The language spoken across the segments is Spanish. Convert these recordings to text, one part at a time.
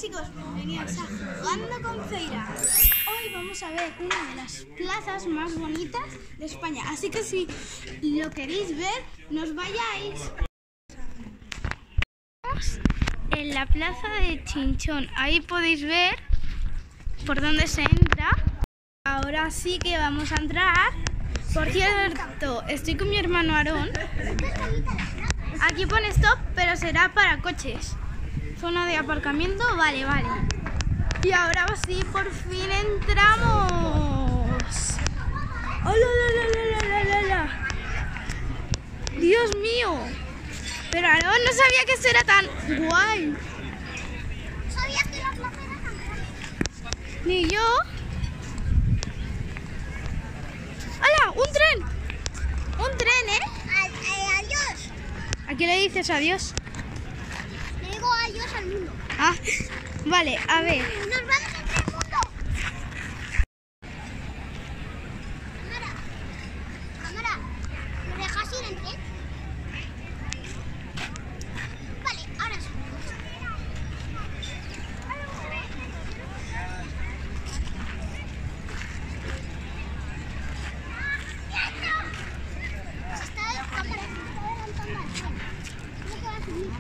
chicos, bienvenidos a Jugando con Feira. Hoy vamos a ver una de las plazas más bonitas de España. Así que si lo queréis ver, no os vayáis. Estamos en la plaza de Chinchón. Ahí podéis ver por dónde se entra. Ahora sí que vamos a entrar. Por cierto, estoy con mi hermano Aarón. Aquí pone stop, pero será para coches. Zona de aparcamiento, vale. Y ahora sí, por fin entramos. ¡Hola! ¡Dios mío! Pero Aarón no sabía que esto era tan guay. ¿Sabías que la plaza era tan grande? Ni yo. ¡Hola! ¡Un tren! ¡Un tren, Adiós. ¿A qué le dices adiós? Le digo adiós al mundo. Ah, vale, a ver. ¡Nos vamos entre el mundo! Cámara, ¿me dejas ir en tren? Vale, ahora sí. Se está adelantando al tren. ¿Cómo que va a subir?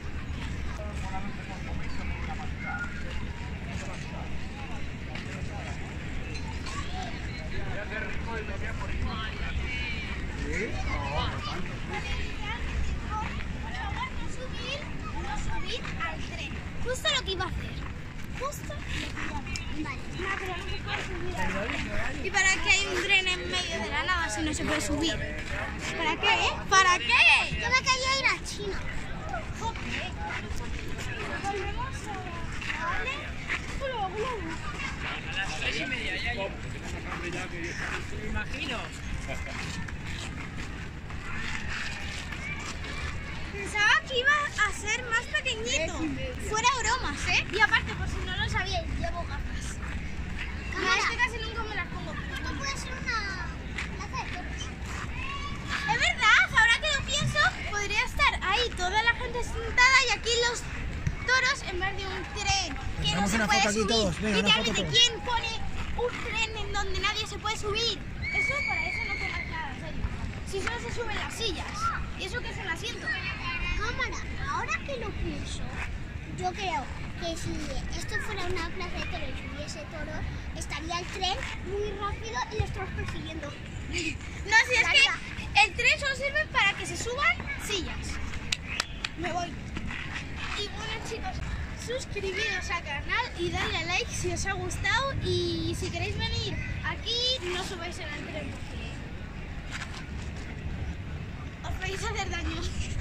Subir al tren. Justo lo que iba a hacer. Justo lo que iba a hacer. Vale. No, pero no se puede subir al tren. ¿Y para qué hay un tren en medio de la nada si no se puede subir? ¿Para qué? ¿Para qué? Yo me quería ir a China. Joder. Volvemos a... ¿Vale? A las 6:30 ya yo. Me imagino. Pensaba que iba a ser más pequeñito. Fuera bromas, ¿eh? Y aparte, por si no lo sabíais, llevo gafas. No, es que casi nunca me las pongo. Esto puede ser una plaza de toros. Es verdad, ahora que lo pienso, podría estar ahí toda la gente sentada y aquí los toros en vez de un tren que no se puede subir. Literalmente, ¿quién pone un tren en donde nadie se puede subir? Eso para eso no te das nada, en serio. Si solo se suben las sillas. ¿Y eso que es un asiento? Cámara, ahora que lo pienso, yo creo que si esto fuera una plaza de toros y hubiese toros, estaría el tren muy rápido y los toros persiguiendo. No, si es que el tren solo sirve para que se suban sillas. Me voy. Y bueno, chicos, suscribiros al canal y darle a like si os ha gustado. Y si queréis venir aquí, no subáis en el tren porque os vais a hacer daño.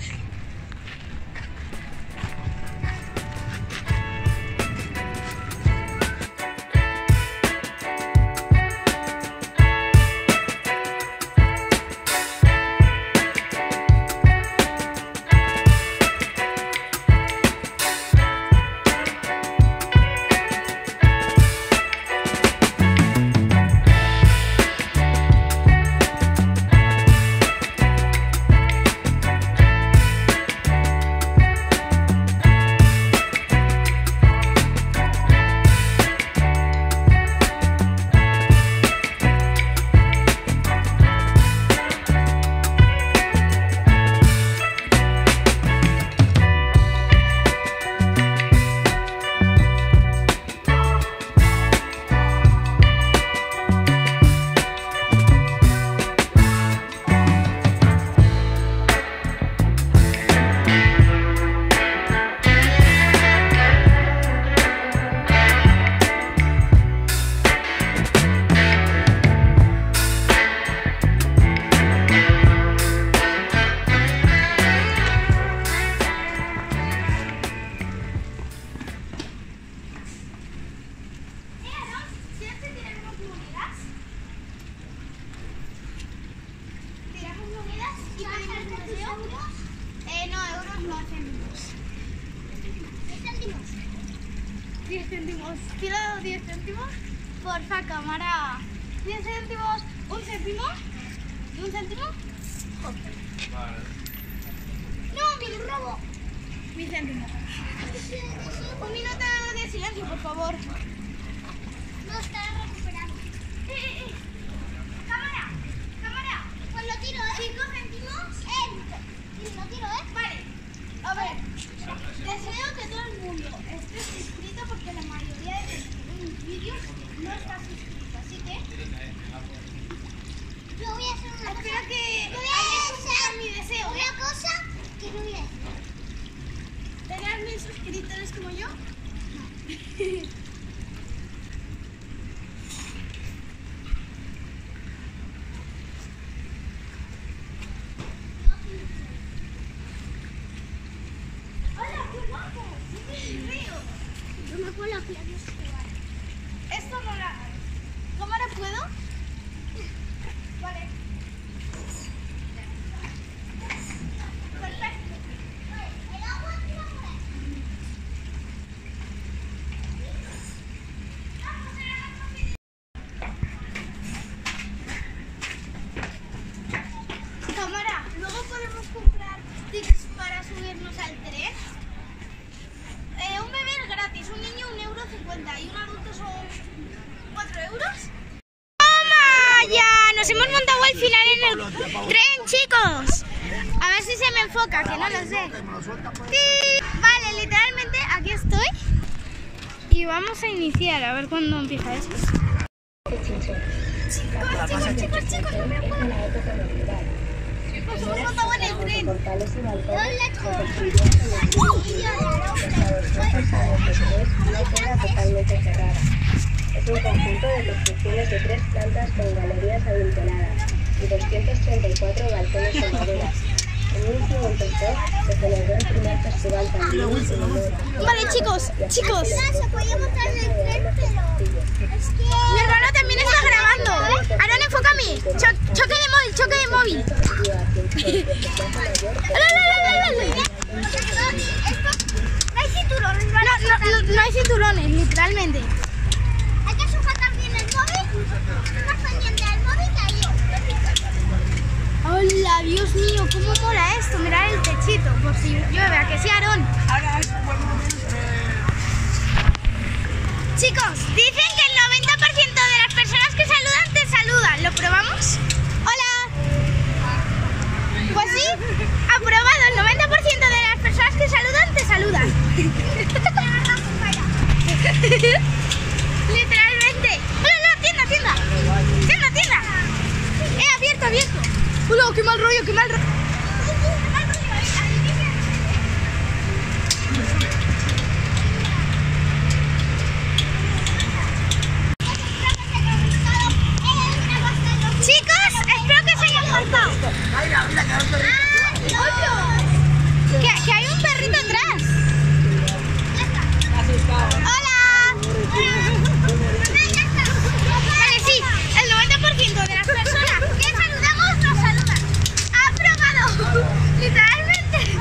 No, euros no, céntimos. 10 céntimos. Quiero 10 céntimos. Porfa, cámara. 10 céntimos. ¿Un céntimo? ¿Y un céntimo? Vale. No, mi robo. Mi céntimo. Un minuto de silencio. despacio, por favor. No está recuperando. Cámara. Pues lo tiro, 5 céntimos. Lo tiro, Vale. A ver. Deseo que todo el mundo esté suscrito porque la mayoría de los que ven mis vídeos no está suscrito. Así que yo voy a hacer una cosa. espero que Yo voy a hayáis hacer cumplido mi deseo. una cosa que no voy a hacer. ¿Tener 1000 suscriptores como yo? ¡Hola, qué guapo! ¡Sí, río! Yo me pongo los labios. Esto no la... ¿Cámara puedo? Vale. Perfecto. El agua tira por ahí. Cámara, luego podemos comprar tickets para subirnos al tren. Un bebé es gratis, un niño 1,50 € y un adulto son 4 euros. ¡Toma! Ya, nos hemos montado al final en el tren, chicos. A ver si se me enfoca, que no lo sé. Sí. Vale, literalmente aquí estoy. Y vamos a iniciar, a ver cuándo empieza esto. Chicos, no me puedo. Nos hemos montado en el tren. Hola, totalmente cerrada. Es un conjunto de construcciones de 3 plantas con galerías adinteladas y 234 balcones con maderas. En 1502 se celebró el primer festival taurino en Noruega. Vale, chicos. se podía montar en el tren, pero es que... Mi hermano también está grabando. Aaron, enfoca a mí. Choque de móvil. No hay cinturones, No hay cinturones, literalmente. hay que sujetar bien el móvil. Estás pendiente del móvil que hay Hola, Dios mío, cómo mola esto. Mirad el techito, por si llueve. ¿A que sí, Aarón? Chicos, dicen que el 90% de las personas que saludan te saludan. ¿Lo probamos? Hola. Pues sí, aprobado. El 90% de las personas que saludan te saludan. Literalmente. Hola, tienda. Abierto. Hola, qué mal rollo. Chicos, espero que se hayan cortado. Que hay un perrito atrás. Hola. Vale, sí, el 90% de las personas que saludamos nos saludan. ¡Aprobado! Literalmente.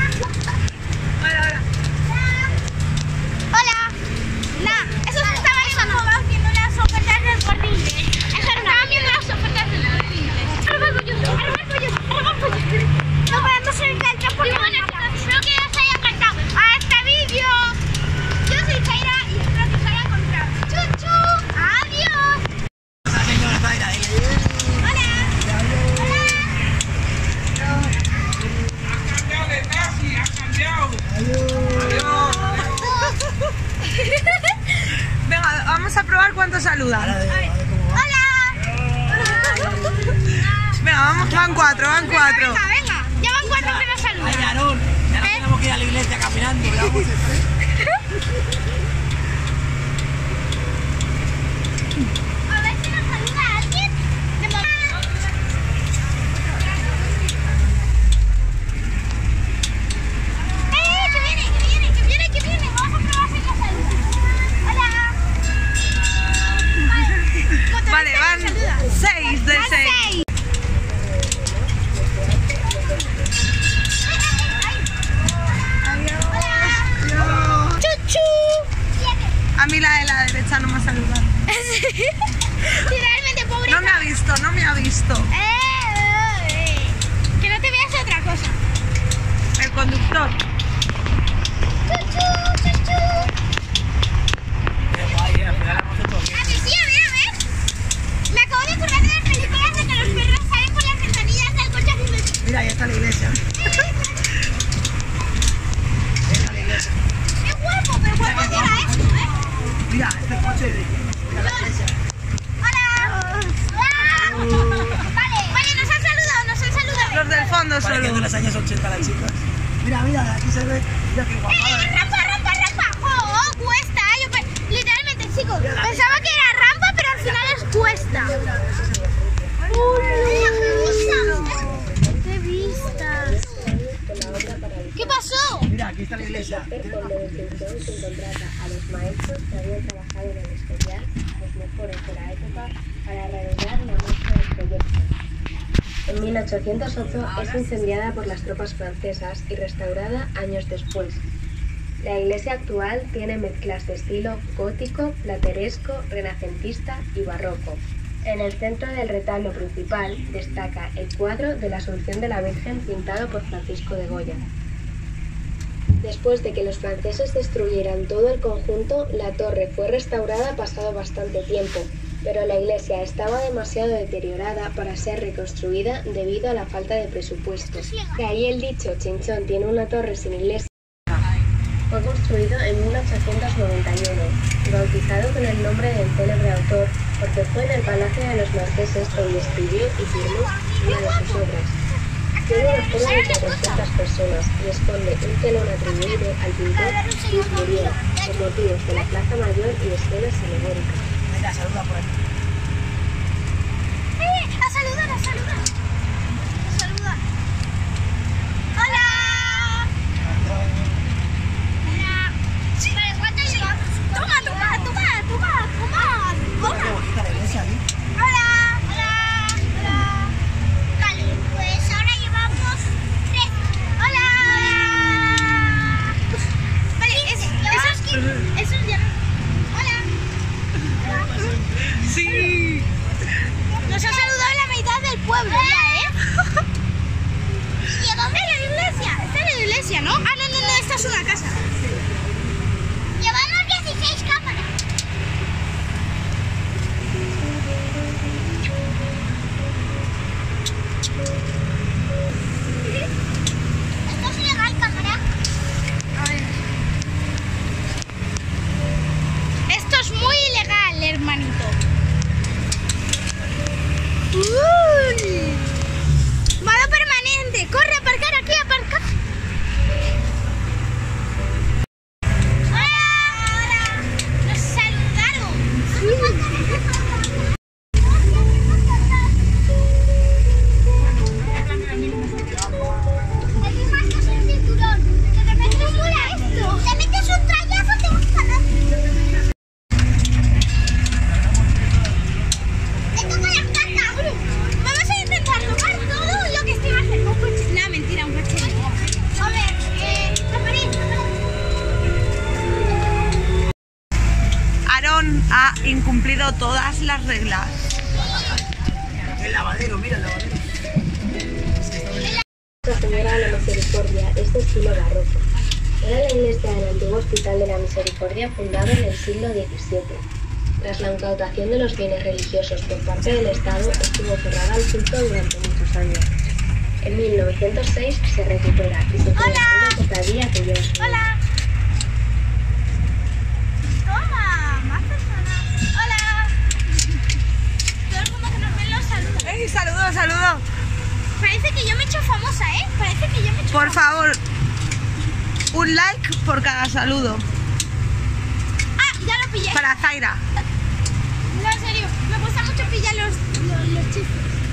Hola. Nah, esos estaban ahogados viendo las ofertas del Corte Inglés. Estaban viendo las ofertas del Corte Inglés. Arroba pollos. No podemos ser el transporte. Espero que os haya encantado a este vídeo. Yo soy Zaira y espero que os haya encontrado. ¡Chuchu! ¡Adiós! ¡Hola! Ha cambiado. Venga, vamos a probar cuánto saludan. ¡Hola! Venga, van 4. Venga, ya van 4 que nos saludan. Ay, Aarón, ya no tenemos que ir a la iglesia caminando. Ya vamos A ver si nos saluda alguien. Que viene. Vamos a probar si nos saluda. Hola. Vale, van 6 de 6. ¡Chuchu! A mí la de la derecha no me ha saludado. Literalmente, pobre. No me ha visto. Que no te veas otra cosa. El conductor. Chuchu. Vale, nos han saludado. Los del fondo Parece de solo. los años 80 las chicas. Mira, mira, aquí se ve. Mira qué guapada. ¡Rampa! ¡Oh, cuesta! Literalmente, chicos, pensaba que era rampa, pero al final es cuesta. ¡Qué vistas! ¿Qué pasó? Mira, aquí está la iglesia. El fondo de Chinchón se contrata a los maestros que habían trabajado en el Escorial, los mejores de la época, para realizar la marcha del proyecto. En 1808 es incendiada por las tropas francesas y restaurada años después. La iglesia actual tiene mezclas de estilo gótico, plateresco, renacentista y barroco. En el centro del retablo principal destaca el cuadro de la Asunción de la Virgen pintado por Francisco de Goya. Después de que los franceses destruyeran todo el conjunto, la torre fue restaurada pasado bastante tiempo, pero la iglesia estaba demasiado deteriorada para ser reconstruida debido a la falta de presupuesto. De ahí el dicho Chinchón tiene una torre sin iglesia. Fue construido en 1891 y bautizado con el nombre del célebre autor porque fue en el Palacio de los Marqueses donde escribió y firmó una de sus obras. Tiene una forma de 400 personas y esconde un telón atribuido al pintor Luis Muriel, los motivos de la Plaza Mayor y escenas alegóricas. Mira, saluda por aquí. ¡A saludar! ¡Hola! Vale, ¿cuánto llevamos? Toma. Qué bonita la iglesia aquí. Hola. Vale, pues ahora llevamos 3. Hola. Vale, esos ya. Hola. Sí. Nos ha saludado la mitad del pueblo ya, ¿eh? Llevamos a la iglesia. Esta es la iglesia, ¿no? Ah, no, esta es una casa. Llevamos 16 cámaras. ¿Esto es ilegal, cámara? Esto es muy ilegal, hermanito. Modo permanente. Corre, aparcar aquí, aparcar. Hola. Nos saludaron. El más que es el cinturón. Que te metes esto. Te metes un trayazo, te vas a ganar. Me toca la carta, Bru. Vamos a intentar tomar todo lo que esté más cerca. Un coche. No, mentira, un coche. A ver, Aarón ha incumplido todas las reglas. El lavadero, mira el lavadero. Nuestra Señora de la Misericordia es de estilo barroco. Era la iglesia del antiguo Hospital de la Misericordia fundado en el siglo XVII. Tras la incautación de los bienes religiosos por parte del Estado, estuvo cerrada al culto durante muchos años. En 1906 se recupera y se crea una cofradía que lleva su nombre. hola. Toma, más personas. Hola. Todo el mundo que nos ve los saluda. ¡Ey, saludo! Parece que yo me he hecho famosa, ¿eh? Parece que yo me he hecho Por famosa. favor, un like por cada saludo. Ah, ya lo pillé. Para Zaira. No, en serio, me gusta mucho pillar los chistes.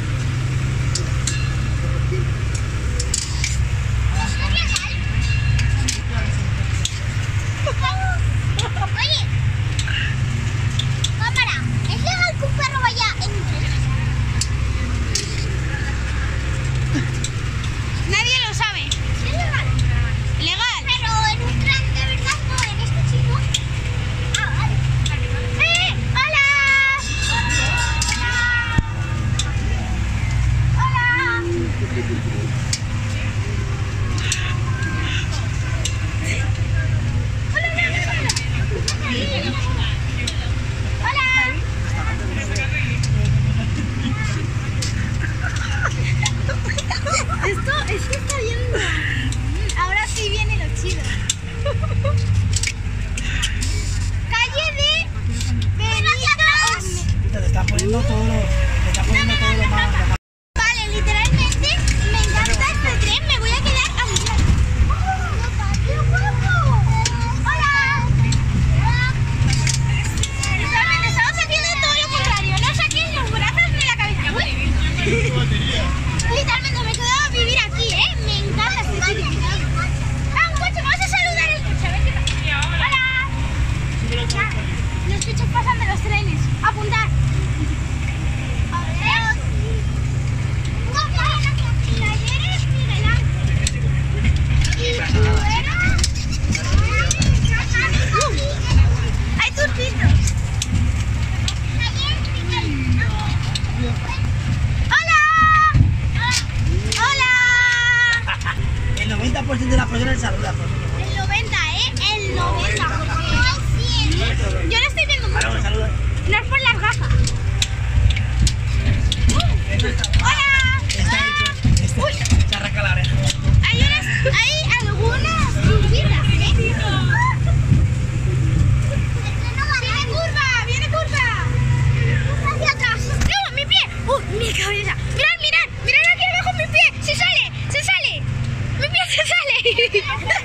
Oye, cámara, ¿es legal que un perro vaya en un tren? Nadie lo sabe. ¿Es legal? Legal. Pero en un tren de verdad no, en este chico. Ah, vale. ¡Hola! ¡Hola! ¡Hola! los coches pasan de los trenes. Apuntar. A ver. Y ayer eres Miguel Ángel. Y tú eras... Hay turcitos. ¡Hola! ¡Hola! El 90% de las personas saludan. El 90, ¿eh? El 90. Porque... Yo lo estoy viendo mucho. Ahora saludan. No es por las gafas. ¡Hola! Uy, se arranca la oreja. Hay algunas turcitas, ¿eh? ¡Viene curva! Hacia atrás. ¡No, mi pie! ¡Mi cabeza! ¡Mirad aquí abajo mi pie! ¡Se sale! ¡Mi pie se sale!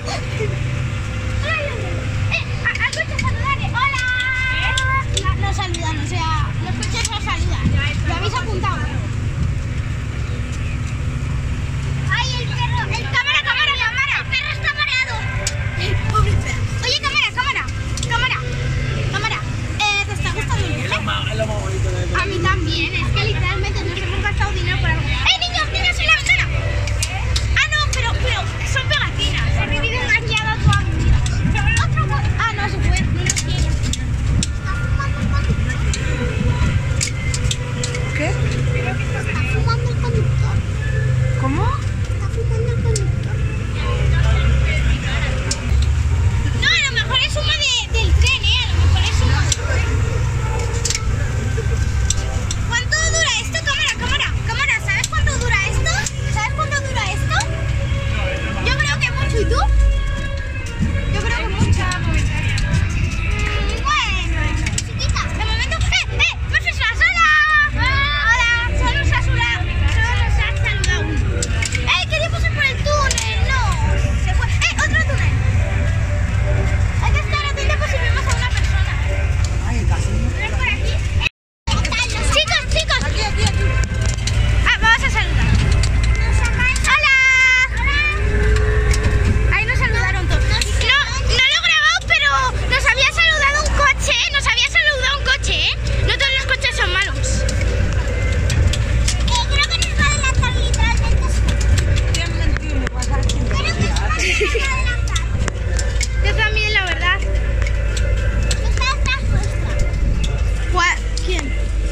¡Al coche saludarle! ¡Hola! No saludan, o sea, los coches no saludan. Lo habéis apuntado. ¡Ay, el perro! ¡Cámara! ¡El perro está mareado! Pobre perro. Oye, cámara. ¿Te está gustando el viaje? Es lo más bonito de todo. A mí también, es que literalmente nos hemos gastado dinero por algo. ¡Niños en la ventana! Ah, no, pero son pegatinas. He vivido engañada toda mi vida. Ah, no, se fue, no nos quiere. ¿Qué? Está fumando el conductor. ¿Cómo? Está fumando el conductor. No, a lo mejor es humo del tren, ¿eh? A lo mejor es humo. ¿Cuánto dura esto? Cámara, ¿sabes cuánto dura esto? Yo creo que mucho, ¿y tú? Yo creo que mucho. Bueno, chiquita, de momento... ¡Pues es la sola! ¡Hola! Solo nos ha saludado uno. ¡Quería pasar por el túnel! ¡No! Se fue. ¡Otro túnel! Hay que estar atento por si vemos a una persona. Ay, el castillo. ¿Ves por aquí? Chicos. Aquí. Vamos a saludar. ¡Hola! Ahí nos saludaron todos. No lo he grabado, pero nos había saludado un coche. No todos los coches son malos. Creo que nos va a adelantar literalmente. Bien mentido, vas a decir. Creo que nos va a adelantar. Yo también, la verdad. Está atrás nuestra. ¿Quién?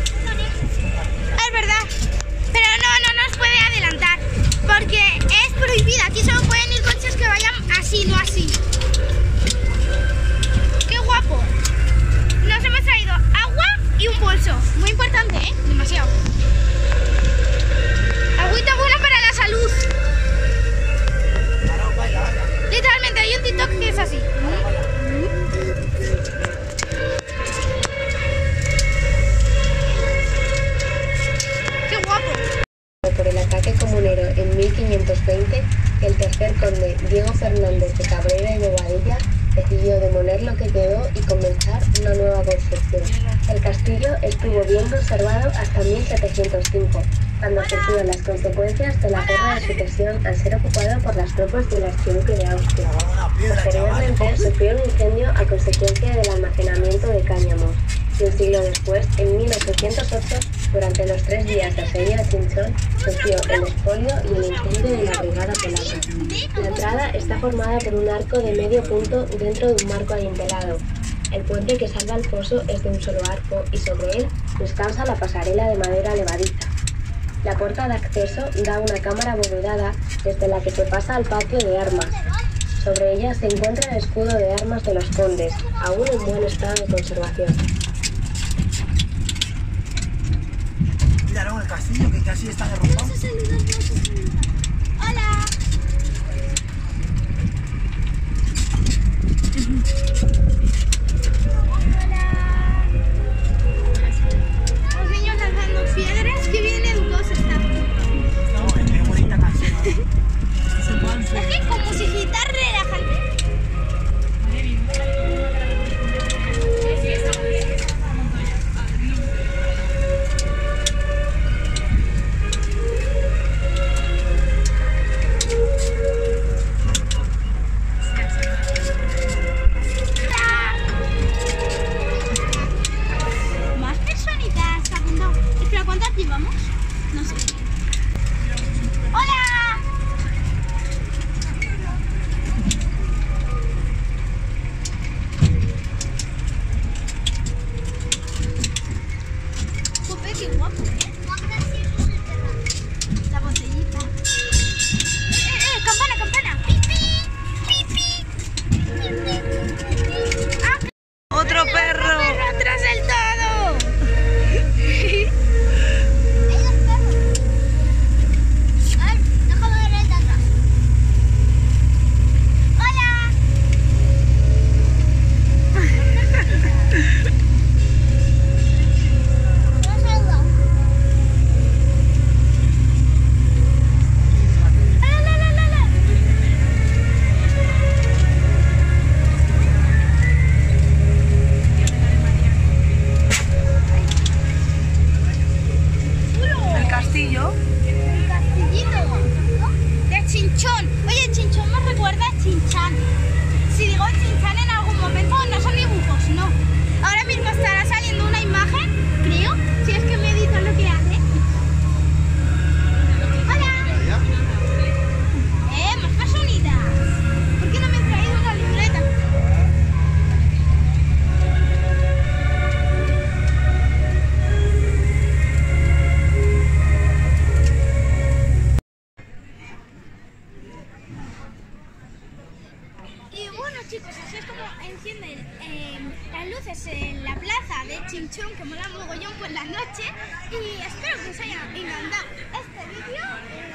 Es verdad. Pero no nos puede adelantar. Porque es prohibido. Aquí solo pueden ir coches que vayan así, no así. ¡Qué guapo! Nos hemos traído agua y un bolso. Muy importante, ¿eh? Demasiado. Agüita buena para la salud. Literalmente hay un TikTok que es así. ¡Qué guapo! Por el ataque comunero en 1520, el tercer conde Diego Fernández de Cabrera y Bobadilla decidió demoler lo que quedó y comenzar una nueva construcción. El castillo estuvo bien conservado hasta 1705, cuando sufrió las consecuencias de la guerra de sucesión al ser ocupado por las tropas del archiduque de Austria. Posteriormente sufrió un incendio a consecuencia del almacenamiento de cáñamos, y un siglo después, en 1808, durante los 3 días de asedio a Chinchón, sufrió el expolio y el incendio de la brigada polaca. La entrada está formada por un arco de medio punto dentro de un marco adintelado. El puente que salva al foso es de un solo arco y sobre él descansa la pasarela de madera levadiza. La puerta de acceso da a una cámara abovedada desde la que se pasa al patio de armas. Sobre ella se encuentra el escudo de armas de los condes, aún en buen estado de conservación. Miraron el castillo que casi está derrumbado. ¡Hola! Los niños lanzando piedras, que bien educados están. No, es bonita canción. Es que con musiquita relajante. encienden las luces en la plaza de Chinchón, que mola mogollón por la noche. Y espero que os haya encantado este vídeo.